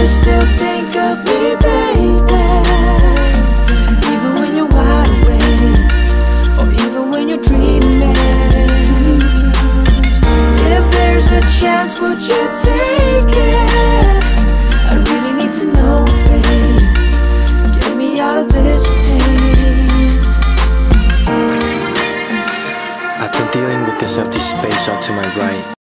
you still think of me, baby? Even when you're wide awake, or even when you're dreaming. If there's a chance, would you take it? I really need to know, babe. Get me out of this pain. I've been dealing with this empty space all to my right.